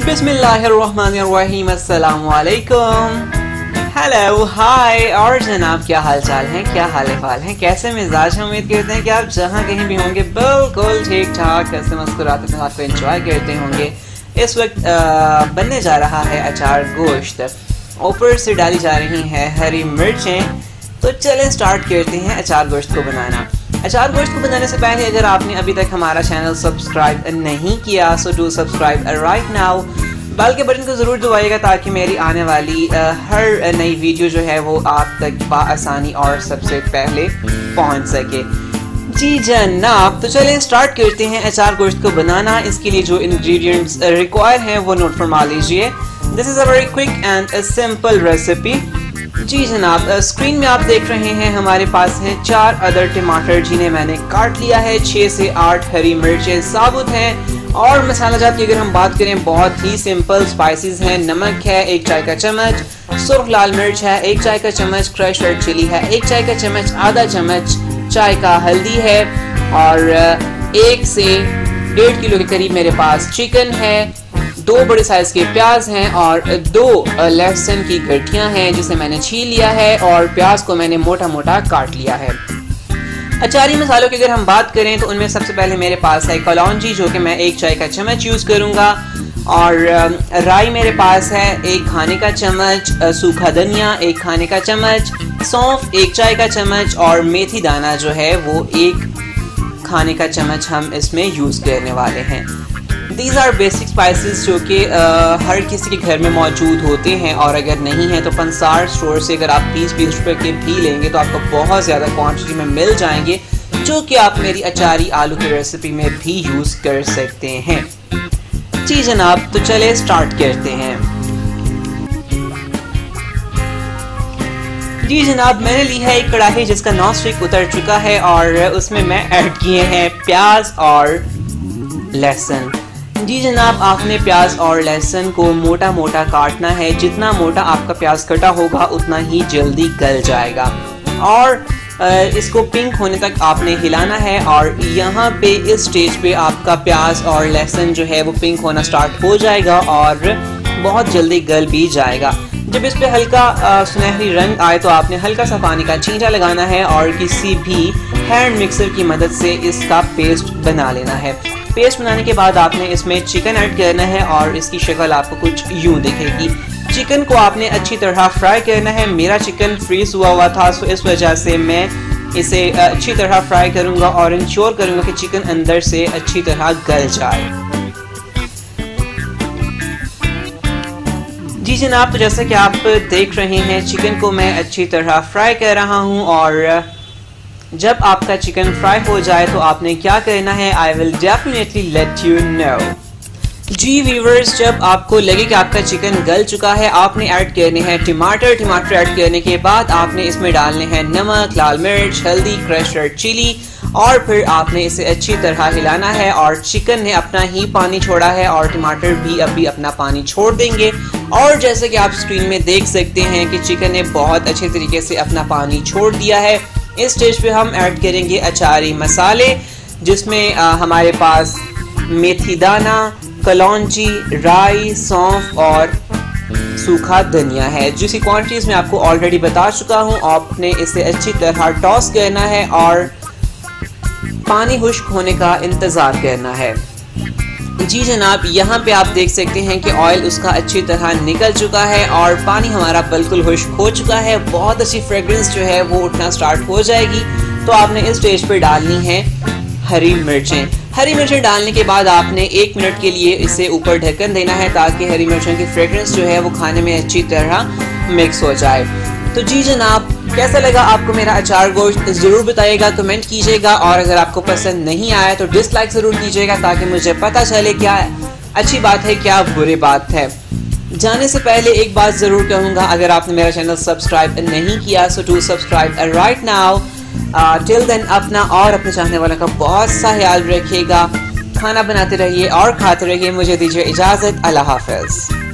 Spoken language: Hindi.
बिस्मिल्लाहिर्रहमानिर्रहीम, अस्सलामु अलैकुम, हेलो, हाय। और जनाब क्या हाल चाल हैं, क्या हाल फाल हैं, कैसे मिजाज हैं। उम्मीद करते हैं कि आप जहाँ कहीं भी होंगे बिल्कुल ठीक ठाक हंसते मुस्कुराते अपने हाथ को एंजॉय करते होंगे। इस वक्त बनने जा रहा है अचार गोश्त। ऊपर से डाली जा रही हैं हरी मिर्चें। तो चलें स्टार्ट करते हैं अचार गोश्त को बनाना। अचार गोश्त को बनाने से पहले अगर आपने अभी तक हमारा चैनल सब्सक्राइब नहीं किया so do subscribe right now. Bell के बटन को ज़रूर दबाइएगा ताकि मेरी आने वाली हर नई वीडियो जो है वो आप तक बआसानी और सबसे पहले पहुंच सके। जी जनाब, तो चलिए स्टार्ट करते हैं अचार गोश्त को बनाना। इसके लिए जो इंग्रेडिएंट्स रिक्वायर हैं वो नोट फरमा लीजिए। This is a very quick and simple recipe. जी जनाब, स्क्रीन में आप देख रहे हैं हमारे पास है 4 अदर टमाटर जिन्हें मैंने काट लिया है। 6 से 8 हरी मिर्चें साबुत हैं। और मसाला जात की अगर हम बात करें बहुत ही सिंपल स्पाइसेस हैं। नमक है 1 चाय का चम्मच, सुर्ख लाल मिर्च है 1 चाय का चम्मच, क्रश रेड चिली है 1 चाय का चम्मच, आधा चम्मच चाय का हल्दी है और 1 से 1.5 किलो के करीब मेरे पास चिकन है। 2 बड़े साइज के प्याज हैं और 2 लहसुन की गठियां हैं जिसे मैंने छील लिया है और प्याज को मैंने मोटा मोटा काट लिया है। अचारी मसालों की अगर हम बात करें तो उनमें सबसे पहले मेरे पास है कलौंजी जो कि मैं 1 चाय का चम्मच यूज़ करूंगा और राई मेरे पास है 1 खाने का चम्मच, सूखा धनिया 1 खाने का चम्मच, सौंफ 1 चाय का चम्मच और मेथी दाना जो है वो 1 खाने का चम्मच हम इसमें यूज़ करने वाले हैं। These are बेसिक स्पाइसेस जो कि हर किसी के घर में मौजूद होते हैं और अगर नहीं है तो पंसार स्टोर से अगर आप 20-20 रुपए के भी लेंगे तो आपको बहुत ज़्यादा क्वांटिटी में मिल जाएंगे जो कि आप मेरी अचारी आलू की रेसिपी में भी यूज़ कर सकते हैं। जी जनाब, तो चले स्टार्ट करते हैं। जी जनाब, मैंने ली है एक कढ़ाई जिसका नॉनस्टिक उतर चुका है और उसमें मैं ऐड किए हैं प्याज और लहसुन। जी जनाब, आपने प्याज और लहसुन को मोटा मोटा काटना है। जितना मोटा आपका प्याज कटा होगा उतना ही जल्दी गल जाएगा और इसको पिंक होने तक आपने हिलाना है। और यहाँ पे इस स्टेज पे आपका प्याज और लहसुन जो है वो पिंक होना स्टार्ट हो जाएगा और बहुत जल्दी गल भी जाएगा। जब इस पे हल्का सुनहरी रंग आए तो आपने हल्का सा पानी का छींटा लगाना है और किसी भी हैंड मिक्सर की मदद से इसका पेस्ट बना लेना है। पेस्ट बनाने के बाद आपने इसमें चिकन ऐड करना है और इसकी शक्ल आपको कुछ यूं दिखेगी। चिकन को आपने अच्छी तरह फ्राई करना है। मेरा चिकन फ्रीज हुआ था तो इस वजह से मैं इसे अच्छी तरह फ्राई करूंगा और इंश्योर करूंगा कि चिकन अंदर से अच्छी तरह गल जाए। जी जनाब, तो जैसा कि आप देख रहे हैं चिकन को मैं अच्छी तरह फ्राई कर रहा हूं और जब आपका चिकन फ्राई हो जाए तो आपने क्या करना है, I will definitely let you know. जी व्यूवर्स, जब आपको लगे कि आपका चिकन गल चुका है आपने ऐड करने हैं टमाटर। टमाटर ऐड करने के बाद आपने इसमें डालने हैं नमक, लाल मिर्च, हल्दी, क्रश रेड चिली और फिर आपने इसे अच्छी तरह हिलाना है। और चिकन ने अपना ही पानी छोड़ा है और टमाटर भी अभी अपना पानी छोड़ देंगे। और जैसे कि आप स्क्रीन में देख सकते हैं कि चिकन ने बहुत अच्छे तरीके से अपना पानी छोड़ दिया है। इस स्टेज पे हम ऐड करेंगे अचारी मसाले जिसमें हमारे पास मेथी दाना, कलौंजी, राई, सौंफ और सूखा धनिया है जिसकी क्वांटिटीज मैं आपको ऑलरेडी बता चुका हूँ। आपने इसे अच्छी तरह टॉस करना है और पानी खुश्क होने का इंतज़ार करना है। जी जनाब, यहाँ पे आप देख सकते हैं कि ऑयल उसका अच्छी तरह निकल चुका है और पानी हमारा बिल्कुल खुश्क हो चुका है। बहुत अच्छी फ्रेग्रेंस जो है वो उठना स्टार्ट हो जाएगी। तो आपने इस स्टेज पे डालनी है हरी मिर्चें। हरी मिर्चें डालने के बाद आपने 1 मिनट के लिए इसे ऊपर ढक्कन देना है ताकि हरी मिर्चों की फ्रेग्रेंस जो है वो खाने में अच्छी तरह मिक्स हो जाए। तो जी जनाब, कैसा लगा आपको मेरा अचार गोश्त ज़रूर बताइएगा, कमेंट कीजिएगा और अगर आपको पसंद नहीं आया तो डिसलाइक ज़रूर कीजिएगा ताकि मुझे पता चले क्या अच्छी बात है क्या बुरी बात है। जाने से पहले एक बात ज़रूर कहूँगा, अगर आपने मेरा चैनल सब्सक्राइब नहीं किया so do subscribe right now. Till then अपना और अपने चाहने वालों का बहुत सा ख्याल रखिएगा। खाना बनाते रहिए और खाते रहिए। मुझे दीजिए इजाज़त। अल्लाह हाफ़िज़।